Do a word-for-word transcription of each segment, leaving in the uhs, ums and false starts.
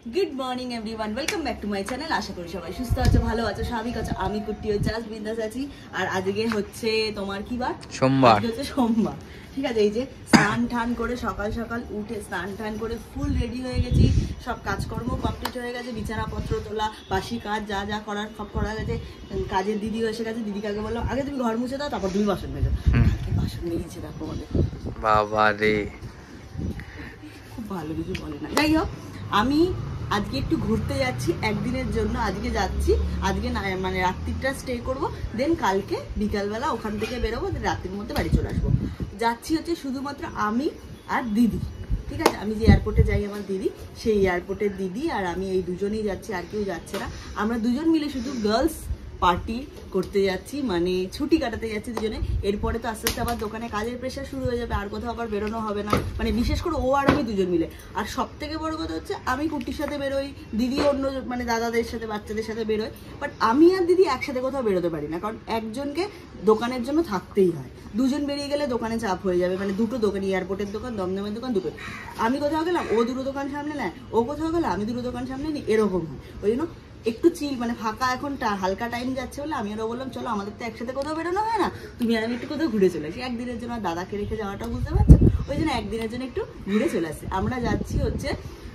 Good morning everyone welcome back to my channel आशा करी सबाई सुस्थ आछो भालो आछो स्वाभाविक आछो आमी कुट्टी হচ্ছে আজ বিন্দাস আছি আর আজকে হচ্ছে তোমার কি বার সোমবার আজকে হচ্ছে সোমবার ঠিক আছে এই যে স্নান টান করে সকাল সকাল উঠে স্নান টান করে ফুল রেডি হয়ে গেছি সব কাজকর্ম কমপ্লিট হয়ে গেছে বিছানাপত্র তোলা বাসি কাজ যা যা করার সব করা গেছে কাজের দিদি এসে গেছে দিদিকে আগে বললাম আগে তুমি ঘর মুছে দাও তারপর তুমি বাসন মেজো বাসন মেজেছে দেখো আমাদের বাবা রে খুব ভালো কিছু বলে না যাই হোক আমি আজকে একটু ঘুরতে যাচ্ছি একদিনের জন্য আজকে যাচ্ছি আজকে মানে রাত্রিটা স্টে করব দেন কালকে বিকালবেলা ওখান থেকে বেরোবো রাতের মধ্যে বাড়ি চলে আসবো যাচ্ছি হচ্ছে শুধুমাত্র আমি আর দিদি ঠিক আছে আমি যে এয়ারপোর্টে যাই আমার দিদি সেই এয়ারপোর্টের দিদি আর আমি এই দুজনেই যাচ্ছি আর কেউ যাচ্ছে না আমরা দুজন মিলে শুধু গার্লস পার্টি করতে যাচ্ছি মানে ছুটি কাটাতে যাচ্ছি দুজনে এরপরে তো আস্তে আস্তে আবার দোকানে কাজের প্রেশার শুরু হয়ে যাবে আর কোথাও আবার বেরোনো হবে না মানে বিশেষ করে ও আর আমি দুজন মিলে আর সব থেকে বড় কথা হচ্ছে আমি কুটির সাথে বেরোই দিদি অন্য মানে দাদাদের সাথে বাচ্চাদের সাথে বেরোই বাট আমি আর দিদি একসাথে কোথাও বেরোতে পারি না কারণ একজনকে দোকানের জন্য থাকতেই হয় দুজন বেরিয়ে গেলে দোকানে চাপ হয়ে যাবে মানে দুটো দোকান এয়ারপোর্টের দোকান দমদমের দোকান দুটো আমি কোথাও গেলাম ও দুটো দোকান সামনে নেয় ও কোথাও গেলে আমি দুটো দোকান সামনে নিই এরকম হয় ওই জন্য একটু চিল মানে ফাঁকা এখন হালকা টাইম যাচ্ছে বলে আমি আরও বললাম চলো আমাদের তো একসাথে কোথাও বেরোনো হয় না তুমি আর আমি একটু কোথাও ঘুরে চলে আসি একদিনের জন্য দাদাকে রেখে যাওয়াটা বুঝতে পারছো ওই জন্য একদিনের জন্য একটু ঘুরে চলে আসি আমরা যাচ্ছি হচ্ছে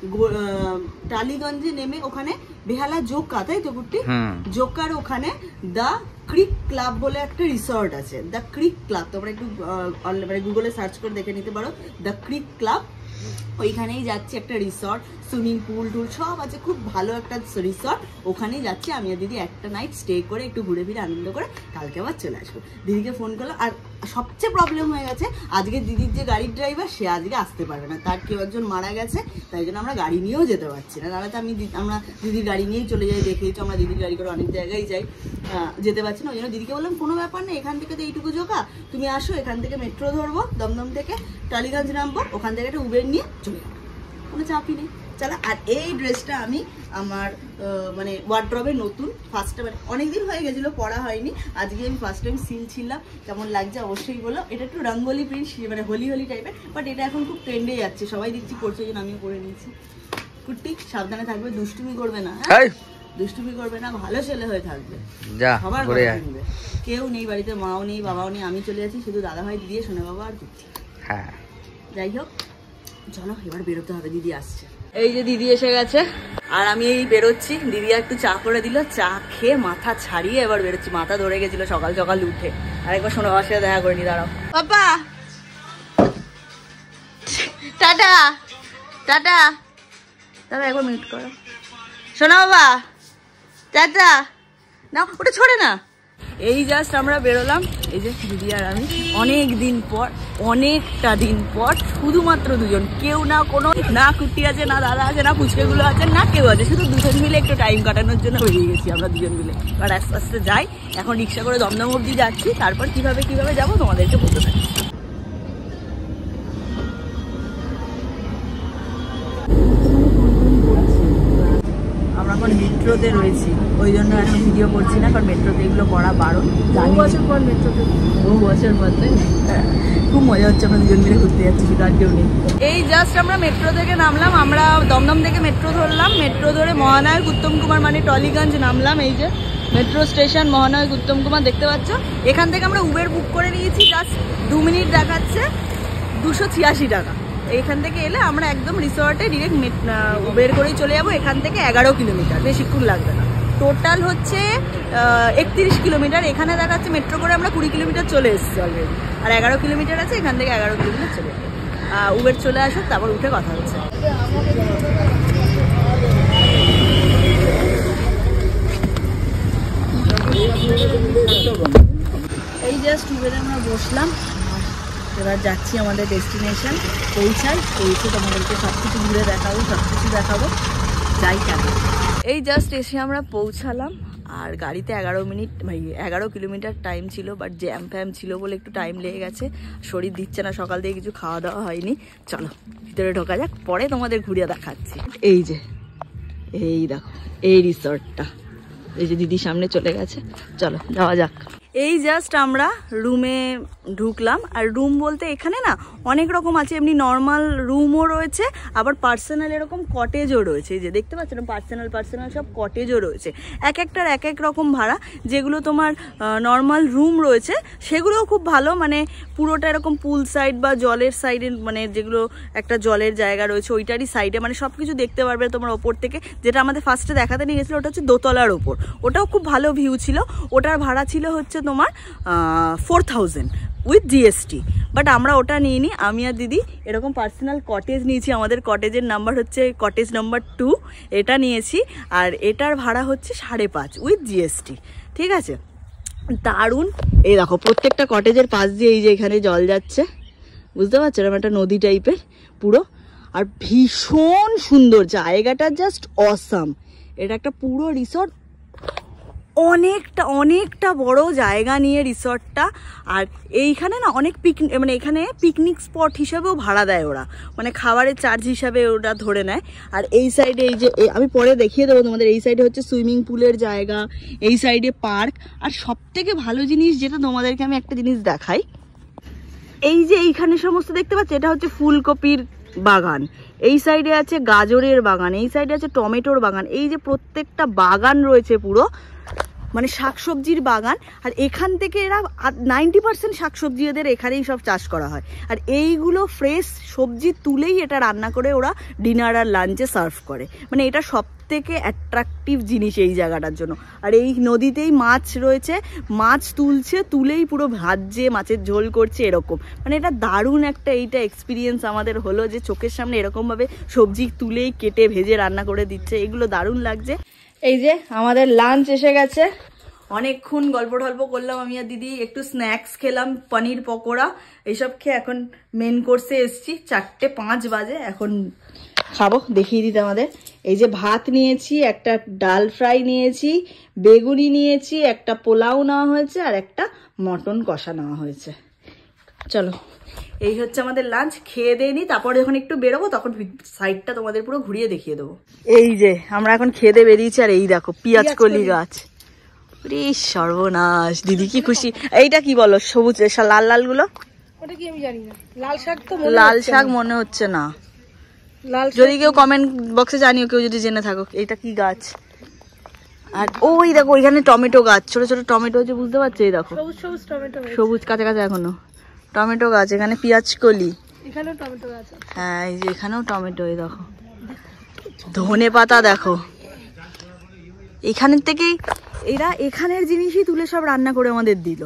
টালিগঞ্জে নেমে ওখানে বেহালা জোকা তাই তো কুট্টি জোকার ওখানে দ্য ক্রিক ক্লাব বলে একটা রিসর্ট আছে দ্য ক্রিক ক্লাব তোমরা একটু মানে গুগলে সার্চ করে দেখে নিতে পারো দ্য ক্রিক ক্লাব ওইখানেই যাচ্ছি একটা রিসর্ট সুইমিং পুল টুল সব আছে খুব ভালো একটা রিসর্ট ওখানেই যাচ্ছি আমি আর দিদি একটা নাইট স্টে করে একটু ঘুরে ফিরে আনন্দ করে কালকে আবার চলে আসবো দিদিকে ফোন করলাম আর সবচেয়ে প্রবলেম হয়ে গেছে আজকে দিদির যে গাড়ির ড্রাইভার সে আজকে আসতে পারবে না তার কেউ একজন মারা গেছে তাই জন্য আমরা গাড়ি নিয়েও যেতে পারছি না তাহলে তো আমি আমরা দিদির গাড়ি নিয়েই চলে যাই দেখেইছো আমরা দিদির গাড়ি করে অনেক জায়গায় যাই যেতে পারছি না ওই জন্য দিদিকে বললাম কোনো ব্যাপার নেই এখান থেকে তো এইটুকু জোকা তুমি আসো এখান থেকে মেট্রো ধরবো দমদম থেকে টালিগঞ্জ নামবো ওখান থেকে একটা উবের নিয়ে চলে যাবো কোনো চাপই নেই চলো আর এই ড্রেসটা আমি আমার মানে ওয়ার্ড্রবে নতুন ফার্স্ট মানে অনেকদিন হয়ে গেছিলো পরা হয়নি আজকে আমি ফার্স্ট টাইম সিলছিলাম কেমন লাগছে অবশ্যই বলো এটা একটু রঙ্গোলি প্রিন্ট মানে হোলি হোলি টাইপের বাট এটা এখন খুব ট্রেন্ডে যাচ্ছে সবাই দেখছি পড়ছে জন্য আমিও পরে নিয়েছি কুর্তি সাবধানে থাকবে দুষ্টুমি করবে না হ্যাঁ দুষ্টুমি করবে না ভালো ছেলে হয়ে থাকবে সবার কেউ নেই বাড়িতে মাও নেই বাবাও নেই আমি চলে যাচ্ছি শুধু দাদা ভাই দিয়ে শোনে বাবা আর কুর্তি হ্যাঁ যাই হোক চলো এবার বেরোতে হবে দিদি আসছে এই যে দিদি এসে গেছে আর আমি এই বেরোচ্ছি দিদি একটু চা করে দিল চা খেয়ে মাথা ছাড়িয়ে এবার বেরোচ্ছি মাথা ধরে গেছিল সকাল সকাল উঠে আর একবার সোনা বাবার সাথে দেখা করে নি দাঁড়াও পাপা টাটা টাটা দাদা একবার মিট করো সোনা বাবা টাটা না ওটা ছড়ে না এই জাস্ট আমরা বেরোলাম এই যে দিদি আর আমি অনেক দিন পর অনেকটা দিন পর শুধুমাত্র দুজন কেউ না কোনো না কুর্তি আছে না দাদা আছে না ফুচকেগুলো আছে না কেউ আছে শুধু দুজন মিলে একটু টাইম কাটানোর জন্য বেরিয়ে গেছি আমরা দুজন মিলে আর আস্তে আস্তে যাই এখন রিক্সা করে দমদম অবধি যাচ্ছি তারপর কিভাবে কিভাবে যাবো তোমাদেরকে বলতে থাকি আমরা এখন মেট্রোতে রয়েছি ওই জন্য এখন ভিডিও করছি না কারণ মেট্রোতে এগুলো করা বারণ বহু বছর পর মেট্রোতে বহু বছর পর খুব মজা হচ্ছে আমরা দুজন মিলে ঘুরতে যাচ্ছি সেটা আর কেউ নেই এই জাস্ট আমরা মেট্রো থেকে নামলাম আমরা দমদম থেকে মেট্রো ধরলাম মেট্রো ধরে মহানায়ক উত্তম কুমার মানে টলিগঞ্জ নামলাম এই যে মেট্রো স্টেশন মহানায়ক উত্তম কুমার দেখতে পাচ্ছ এখান থেকে আমরা উবের বুক করে নিয়েছি জাস্ট দু মিনিট দেখাচ্ছে দুশো ছিয়াশি টাকা এখান থেকে এলে আমরা একদম রিসর্টে ডিরেক্ট উবের করেই চলে যাবো এখান থেকে এগারো কিলোমিটার বেশিক্ষণ লাগবে না টোটাল হচ্ছে একত্রিশ কিলোমিটার এখানে দেখাচ্ছে মেট্রো করে আমরা কুড়ি কিলোমিটার চলে এসেছি অলরেডি আর এগারো কিলোমিটার আছে এখান থেকে এগারো কিলোমিটার চলে যাবে উবের চলে আসুক তারপর উঠে কথা হচ্ছে এই জাস্ট উবেরে আমরা বসলাম এবার যাচ্ছি আমাদের ডেস্টিনেশন পৌঁছাই পৌঁছে তোমাদেরকে সব কিছু ঘুরে দেখাবো সব কিছু দেখাবো যাই কেন এই জাস্ট এসে আমরা পৌঁছালাম আর গাড়িতে এগারো মিনিট এগারো কিলোমিটার টাইম ছিল বাট জ্যাম ফ্যাম ছিল বলে একটু টাইম লেগে গেছে শরীর দিচ্ছে না সকাল থেকে কিছু খাওয়া দাওয়া হয়নি চলো ভিতরে ঢোকা যাক পরে তোমাদের ঘুরিয়ে দেখাচ্ছি এই যে এই দেখো এই রিসর্টটা এই যে দিদি সামনে চলে গেছে চলো যাওয়া যাক এই জাস্ট আমরা রুমে ঢুকলাম। আর রুম বলতে এখানে না অনেক রকম আছে, এমনি নর্মাল রুমও রয়েছে, আবার পার্সোনাল এরকম কটেজও রয়েছে। এই যে দেখতে পাচ্ছ না, পার্সোনাল পার্সোনাল সব কটেজও রয়েছে, এক একটার এক এক রকম ভাড়া। যেগুলো তোমার নর্মাল রুম রয়েছে সেগুলোও খুব ভালো, মানে পুরোটা এরকম পুল সাইড বা জলের সাইডে, মানে যেগুলো একটা জলের জায়গা রয়েছে ওইটারই সাইডে, মানে সব কিছু দেখতে পারবে তোমার ওপর থেকে। যেটা আমাদের ফার্স্টে দেখাতে নিয়ে গেছিলো ওটা হচ্ছে দোতলার ওপর, ওটাও খুব ভালো ভিউ ছিল। ওটার ভাড়া ছিল হচ্ছে তোমার four thousand with GST, but আমরা ওটা নিইনি। আমি আর দিদি এরকম পার্সোনাল কটেজ নিয়েছি, আমাদের কটেজের নাম্বার হচ্ছে কটেজ নাম্বার টু, এটা নিয়েছি। আর এটার ভাড়া হচ্ছে সাড়ে পাঁচ উইথ জিএসটি, ঠিক আছে। দারুণ। এই দেখো প্রত্যেকটা কটেজের পাশ দিয়ে এই যে এখানে জল যাচ্ছে, বুঝতে পারছো, এরকম একটা নদী টাইপের পুরো, আর ভীষণ সুন্দর জায়গাটা, জাস্ট অসাম। এটা একটা পুরো রিসর্ট, অনেকটা অনেকটা বড় জায়গা নিয়ে রিসর্টটা। আর এইখানে না অনেক পিকনিক, মানে এখানে পিকনিক স্পট হিসাবেও ভাড়া দেয় ওরা, মানে খাবারের চার্জ হিসাবে ওরা ধরে নেয়। আর এই সাইডে এই যে আমি পরে দেখিয়ে দেবো তোমাদের, এই সাইডে হচ্ছে সুইমিং পুলের জায়গা, এই সাইডে পার্ক। আর সব থেকে ভালো জিনিস যেটা তোমাদেরকে আমি একটা জিনিস দেখাই, এই যে এইখানে সমস্ত দেখতে পাচ্ছ, এটা হচ্ছে ফুলকপির বাগান, এই সাইডে আছে গাজরের বাগান, এই সাইডে আছে টমেটোর বাগান। এই যে প্রত্যেকটা বাগান রয়েছে পুরো, মানে শাকসবজির বাগান। আর এখান থেকে এরা নাইনটি পার্সেন্ট শাকসবজি এদের এখানেই সব চাষ করা হয়। আর এইগুলো ফ্রেশ সবজি তুলেই এটা রান্না করে ওরা ডিনার আর লাঞ্চে সার্ভ করে, মানে এটা সব থেকে অ্যাট্রাকটিভ জিনিস এই জায়গাটার জন্য। আর এই নদীতেই মাছ রয়েছে, মাছ তুলছে, তুলেই পুরো ভাজছে, মাছের ঝোল করছে, এরকম। মানে এটা দারুণ একটা এইটা এক্সপিরিয়েন্স আমাদের হলো, যে চোখের সামনে এরকমভাবে সবজি তুলেই কেটে ভেজে রান্না করে দিচ্ছে, এগুলো দারুণ লাগছে। এই যে আমাদের লাঞ্চ এসে গেছে, অনেকক্ষণ গল্প টল্প করলাম আমি আর দিদি, একটু স্ন্যাক্স খেলাম, পনির পকোড়া এইসব খেয়ে এখন মেন কোর্সে এসছি। চারটে পাঁচ বাজে, এখন খাবো, দেখিয়ে দিতে আমাদের। এই যে ভাত নিয়েছি, একটা ডাল ফ্রাই নিয়েছি, বেগুনি নিয়েছি, একটা পোলাও নেওয়া হয়েছে, আর একটা মটন কষা নেওয়া হয়েছে। চলো, এই হচ্ছে আমাদের লাঞ্চ। খেয়ে দিয়ে নি, তারপরে যখন একটু বেরোবো তখন সাইডটা তোমাদের পুরো ঘুরিয়ে দেখিয়ে দেবো। এই যে আমরা এখন খেয়ে দিয়ে বেরিয়েছি, আর এই দেখো পেঁয়াজ কলি গাছ, সর্বনাশ। দিদি কি খুশি। এইটা কি বলো, সবুজ লাল লাল গুলো, ওটা কি আমি জানি না, লাল শাক তো লাল শাক মনে হচ্ছে না, যদি কেউ কমেন্ট বক্সে জানিও, কেউ যদি জেনে থাকো এটা কি গাছ। আর ওই দেখো ওইখানে টমেটো গাছ, ছোট ছোট টমেটো হচ্ছে, বুঝতে পারছো, এই দেখো সবুজ সবুজ টমেটো, সবুজ কাছে কাছে এখনো টমেটো গাছ, এখানে পেঁয়াজ কলি, এখানেও টমেটো গাছ। হ্যাঁ এই যে এখানেও টমেটো, এই দেখো ধনে পাতা, দেখো এখানের থেকেই এরা এখানের জিনিসই তুলে সব রান্না করে আমাদের দিল।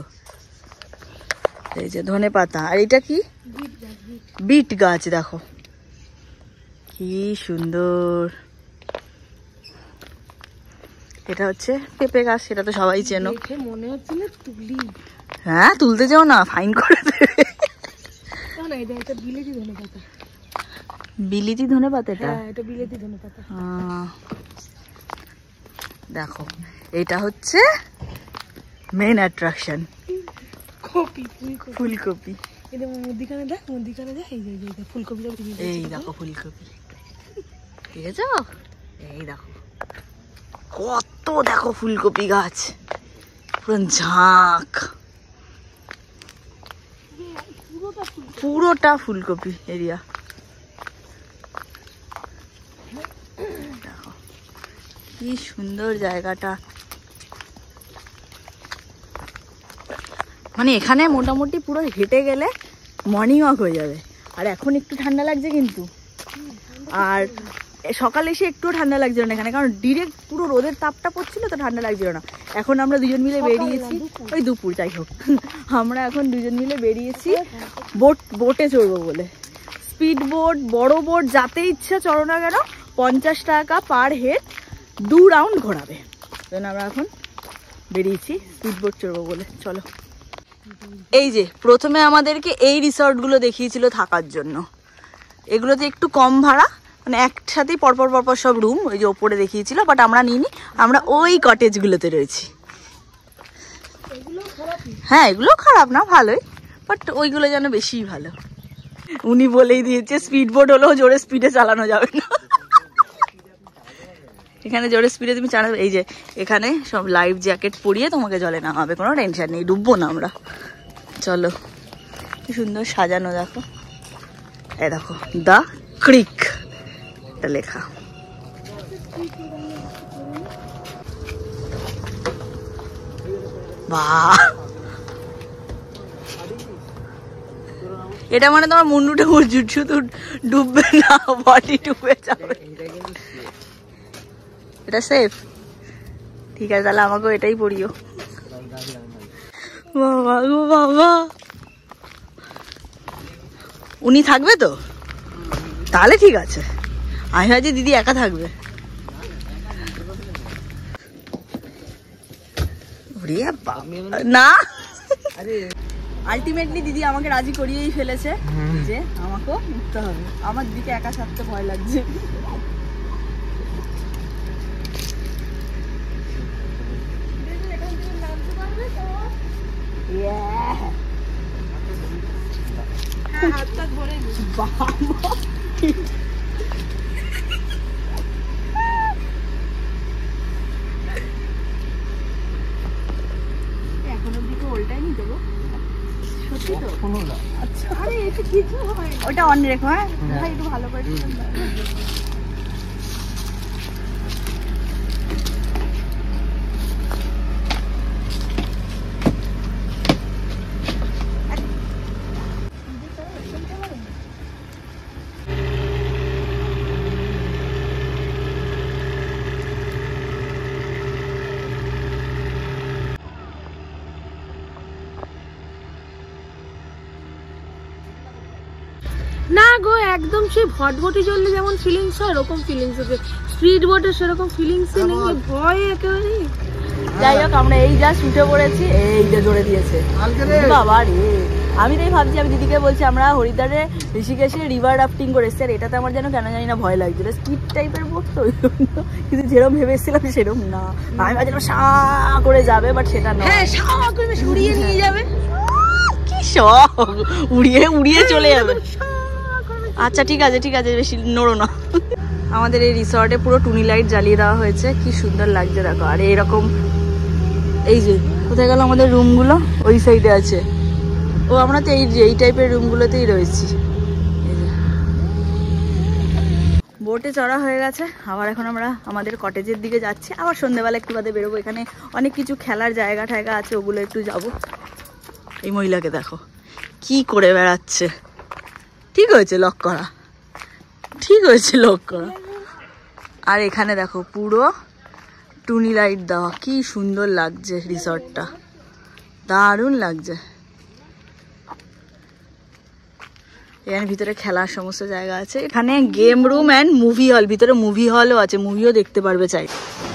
এই যে ধনে পাতা, আর এটা কি বিট গাছ, দেখো কি সুন্দর। এটা হচ্ছে পেঁপে গাছ, সেটা তো সবাই চেনো, মনে হচ্ছে না তুলি। হ্যাঁ তুলতে যাও না, ফাইন করে দেবে। বিলেতি ধনে পাতা, বিলেতি ধনে পাতা, এটা বিলেতি ধনে পাতা। দেখো এটা হচ্ছে মেন অ্যাট্রাকশন, ফুলকপি। এটা মুদিখানে দেখ, মুদিখানে দেখ, এই যে ফুলকপি, এই দেখো ফুলকপি, ঠিক আছে। এই দেখো কত, দেখো ফুলকপি গাছ, পুরো ঝাঁক, পুরোটা ফুলকপি এরিয়া। দেখো কি সুন্দর জায়গাটা, মানে এখানে মোটামুটি পুরো হেঁটে গেলে মর্নিং ওয়াক হয়ে যাবে। আর এখন একটু ঠান্ডা লাগছে কিন্তু, আর সকালে এসে একটু ঠান্ডা লাগছিল না এখানে, কারণ ডিরেক্ট পুরো রোদের তাপটা পড়ছিল, তো ঠান্ডা লাগছিল না। এখন আমরা দুজন মিলে বেরিয়েছি, ওই দুপুর যাই হোক, আমরা এখন দুজন মিলে বেরিয়েছি বোট বোটে চড়বো বলে। স্পিড বোট, বড় বোট, যাতে ইচ্ছা চড়ো না কেন, পঞ্চাশ টাকা পার হেড, দু রাউন্ড ঘোরাবে। জন্য আমরা এখন বেরিয়েছি স্পিড বোট চড়বো বলে। চলো, এই যে প্রথমে আমাদেরকে এই রিসর্টগুলো দেখিয়েছিল থাকার জন্য, এগুলোতে একটু কম ভাড়া, মানে একসাথেই পরপর পরপর সব রুম, ওই যে ওপরে দেখিয়েছিল, বাট আমরা নিইনি, আমরা ওই কটেজগুলোতে রয়েছি। হ্যাঁ এগুলো খারাপ না, ভালোই, বাট ওইগুলো যেন বেশি ভালো। উনি বলেই দিয়েছে স্পিড বোট হলেও জোরে স্পিডে চালানো যাবে না। এখানে জোরে স্পিডে তুমি চালাবে। এই যে এখানে সব লাইফ জ্যাকেট পরিয়ে তোমাকে জলে নামাবে, কোনো টেনশন নেই, ডুববো না আমরা। চলো, কি সুন্দর সাজানো দেখো। এই দেখো দা ক্রিক এটা লেখা। বাহ, এটা মানে তোমার মুন্ডুটা শুধু ডুববে না, বডি ডুবে যাবে। এটা সেফ? ঠিক আছে, তাহলে আমাকেও এটাই পড়িও। বাবা গো বাবা, উনি থাকবে তো? তাহলে ঠিক আছে। আমি ভাবছি দিদি একা থাকবে। না, আলটিমেটলি দিদি আমাকে রাজি করিয়েই ফেলেছে যে আমাকেও উঠতে হবে। আমার দিকে একা থাকতে ভয় লাগছে। এখনো দিকে ওল্টাইনি তো গো, সত্যি তো? আচ্ছা, আরে এটা কিছু হয়, ওটা অন রেখো। হ্যাঁ ভাই, একটু ভালো করে না গো, একদম সেই ভটভটি চললে যেমন ফিলিংস হয় ওরকম ফিলিংস হচ্ছে। স্পিড বোটে সেরকম ফিলিংসই নেই, ভয় একেবারে। যাই হোক, আমরা এই যা শুটে পড়েছি, এই যে জোরে দিয়েছে বাবা রে। আমি তাই ভাবছি, আমি দিদিকে বলছি আমরা হরিদ্বারে ঋষিকেশে রিভার রাফটিং করে এসেছি, আর এটাতে আমার যেন কেন জানি না ভয় লাগছিল। স্পিড টাইপের বোট তো, কিন্তু যেরকম ভেবে এসেছিলাম সেরকম না। আমি ভাবছিলাম সা করে যাবে, বাট সেটা না। হ্যাঁ, সা করে উড়িয়ে নিয়ে যাবে। কি শখ, উড়িয়ে উড়িয়ে চলে যাবে। আচ্ছা ঠিক আছে ঠিক আছে, বেশি নড়ো না। আমাদের এই রিসর্টে পুরো টুনি লাইট জ্বালিয়ে দেওয়া হয়েছে, কি সুন্দর লাগছে দেখো। আর এরকম এই যে কোথায় গেল আমাদের রুমগুলো, ওই সাইডে আছে। ও আমরা তো এই এই টাইপের রুমগুলোতেই রয়েছি। বোটে চড়া হয়ে গেছে, আবার এখন আমরা আমাদের কটেজের দিকে যাচ্ছি। আবার সন্ধ্যেবেলা একটু বাদে বেরোবো। এখানে অনেক কিছু খেলার জায়গা ঠায়গা আছে, ওগুলো একটু যাবো। এই মহিলাকে দেখো কি করে বেড়াচ্ছে। ঠিক হয়েছে লক করা, ঠিক হয়েছে লক করা। আর এখানে দেখো পুরো টুনি লাইট দেওয়া, কি সুন্দর লাগছে রিসর্টটা, দারুণ লাগছে। এখানে ভিতরে খেলার সমস্ত জায়গা আছে। এখানে game room and movie hall, ভিতরে মুভি হলও আছে, মুভিও দেখতে পারবে চাই।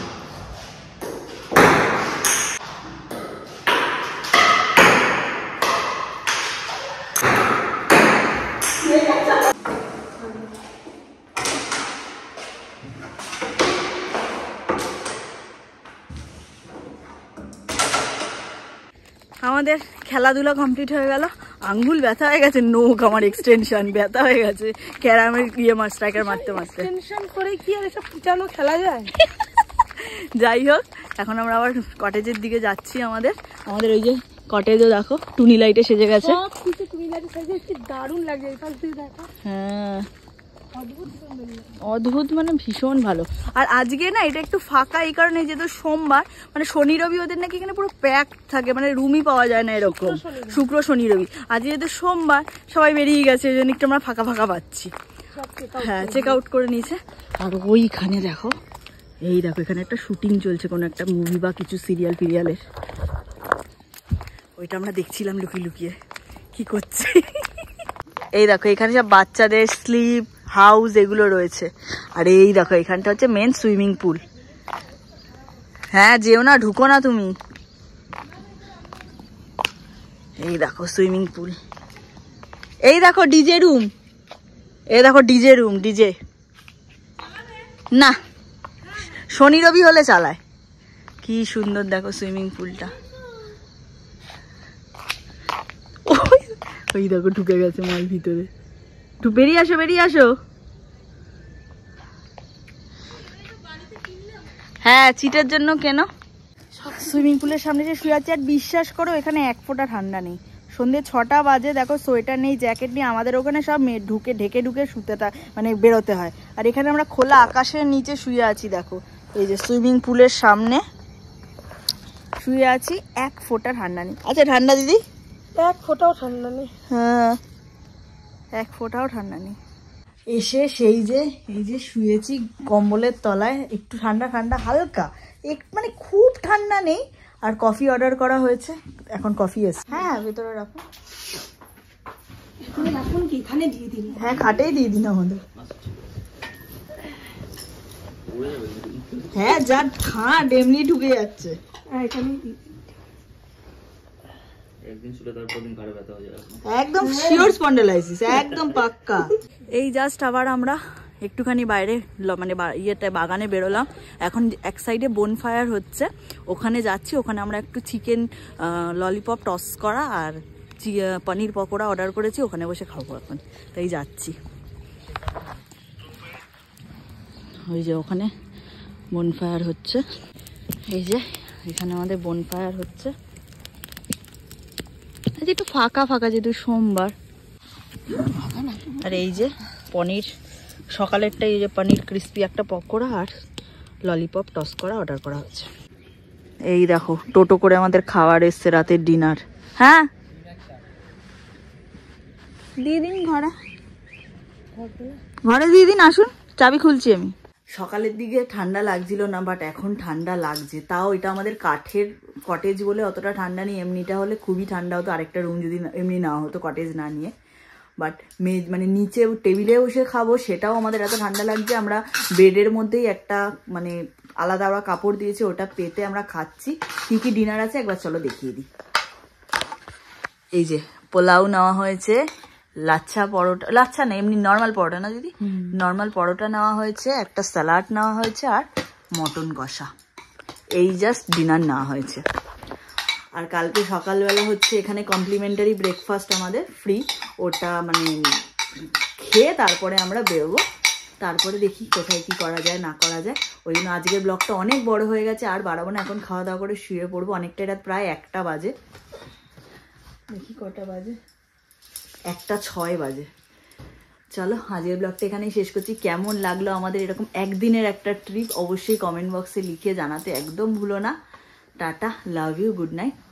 আমাদের খেলাধুলা কমপ্লিট হয়ে গেল। আঙ্গুল ব্যথা হয়ে গেছে, নোক আমার এক্সটেনশন ব্যথা হয়ে গেছে ক্যারামের ইয়ে মার স্ট্রাইকার মারতে মারতে। টেনশন করে কি আর এসব পিটানো খেলা যায়। যাই হোক, এখন আমরা আবার কটেজের দিকে যাচ্ছি। আমাদের আমাদের ওই যে কটেজও দেখো টুনি লাইটে সেজে গেছে, সব কিছু টুনি লাইটে সেজে কি দারুণ লাগছে। এই পাশ দিয়ে দেখো, হ্যাঁ অদ্ভুত, মানে ভীষণ ভালো। আর আজকে না এটা একটু ফাঁকা, এই কারণে যেহেতু সোমবার, মানে শনি রবি ওদের নাকি এখানে পুরো প্যাক থাকে, মানে রুমই পাওয়া যায় না এরকম, শুক্র শনি রবি। আজকে যেহেতু সোমবার সবাই বেরিয়ে গেছে, এই জন্য একটু আমরা ফাঁকা ফাঁকা পাচ্ছি। হ্যাঁ, চেক আউট করে নিয়েছে। আর ওইখানে দেখো, এই দেখো এখানে একটা শুটিং চলছে কোনো একটা মুভি বা কিছু সিরিয়াল ফিরিয়ালের। ওইটা আমরা দেখছিলাম লুকিয়ে লুকিয়ে কি করছে। এই দেখো এখানে সব বাচ্চাদের স্লিপ হাউস এগুলো রয়েছে। আর এই দেখো এখানটা হচ্ছে মেন সুইমিং পুল। হ্যাঁ যেও না, ঢুকো না তুমি। এই দেখো সুইমিং পুল। এই দেখো ডিজে রুম, এই দেখো ডিজে রুম, ডিজে না শনি রবি হলে চালায়। কি সুন্দর দেখো সুইমিং পুলটা। ওই দেখো ঢুকে গেছে মাল ভিতরে। একটু বেরিয়ে আসো, বেরিয়ে আসো। হ্যাঁ চিটের জন্য কেন। সুইমিং পুলের সামনে যে শুয়ে আছে, আর বিশ্বাস করো এখানে এক ফোঁটা ঠান্ডা নেই। সন্ধ্যে ছটা বাজে, দেখো সোয়েটার নেই, জ্যাকেট নেই। আমাদের ওখানে সব ঢুকে ঢেকে ঢুকে শুতে মানে বেরোতে হয়, আর এখানে আমরা খোলা আকাশের নিচে শুয়ে আছি। দেখো এই যে সুইমিং পুলের সামনে শুয়ে আছি, এক ফোঁটা ঠান্ডা নেই। আচ্ছা ঠান্ডা দিদি? এক ফোঁটাও ঠান্ডা নেই। হ্যাঁ এক ফোঁটাও ঠান্ডা নেই। এসে সেই যে এই যে শুয়েছি কম্বলের তলায়, একটু ঠান্ডা ঠান্ডা হালকা, এক মানে খুব ঠান্ডা নেই। আর কফি অর্ডার করা হয়েছে, এখন কফি এসে। হ্যাঁ ভেতরে রাখুন, রাখুন কি এখানে দিয়ে দিন। হ্যাঁ খাটেই দিয়ে দিন আমাদের। হ্যাঁ যা ঠান্ড এমনি ঢুকে যাচ্ছে। একদম শিওর স্পন্ডালাইসিস, একদম পাক্কা। এই জাস্ট আবার আমরা একটুখানি বাইরে মানে ইয়েতে বাগানে বেরোলাম। এখন এক সাইডে বনফায়ার হচ্ছে, ওখানে যাচ্ছি। ওখানে আমরা একটু চিকেন ললিপপ টস করা আর পনির পকোড়া অর্ডার করেছি, ওখানে বসে খাবো এখন, তাই যাচ্ছি। ওই যে ওখানে বনফায়ার হচ্ছে, এই যে এখানে আমাদের বনফায়ার হচ্ছে। একটু ফাঁকা ফাঁকা যেহেতু সোমবার। আর এই যে পনির সকালেরটা, এই যে পনির ক্রিস্পি একটা পকোড়া আর ললিপপ টস করা অর্ডার করা হচ্ছে। এই দেখো টোটো করে আমাদের খাবার এসছে, রাতের ডিনার। হ্যাঁ দিয়ে দিন ঘরে, ঘরে দিয়ে দিন, আসুন চাবি খুলছি আমি। সকালের দিকে ঠান্ডা লাগছিল না, বাট এখন ঠান্ডা লাগছে। তাও এটা আমাদের কাঠের কটেজ বলে অতটা ঠান্ডা নেই, এমনিটা হলে খুবই ঠান্ডা হতো। আরেকটা রুম যদি এমনি নেওয়া হতো কটেজ না নিয়ে, বাট মেজ মানে নিচে টেবিলে বসে খাবো, সেটাও আমাদের এত ঠান্ডা লাগছে। আমরা বেডের মধ্যেই একটা মানে আলাদা আলাদা কাপড় দিয়েছে, ওটা পেতে আমরা খাচ্ছি। কি কি ডিনার আছে একবার চলো দেখিয়ে দিই। এই যে পোলাও নেওয়া হয়েছে, লাচ্ছা পরোটা, লাচ্ছা না এমনি নর্মাল পরোটা না দিদি, নর্মাল পরোটা নেওয়া হয়েছে, একটা স্যালাড নেওয়া হয়েছে আর মটন কষা। এই জাস্ট ডিনার নেওয়া হয়েছে। আর কালকে সকালবেলা হচ্ছে এখানে কমপ্লিমেন্টারি ব্রেকফাস্ট আমাদের ফ্রি, ওটা মানে খেয়ে তারপরে আমরা বেরোবো। তারপরে দেখি কোথায় কি করা যায় না করা যায়। ওই জন্য আজকের ব্লগটা অনেক বড় হয়ে গেছে, আর বাড়াবো না। এখন খাওয়া দাওয়া করে শুয়ে পড়বো, অনেকটাই রাত, প্রায় একটা বাজে। দেখি কটা বাজে, একটা ছয় বাজে। চলো আজকের ব্লগটা এখানেই শেষ করছি। কেমন লাগলো আমাদের এরকম একদিনের একটা ট্রিপ অবশ্যই কমেন্ট বক্সে লিখে জানাতে একদম ভুলো না। টাটা, লাভ ইউ, গুড নাইট।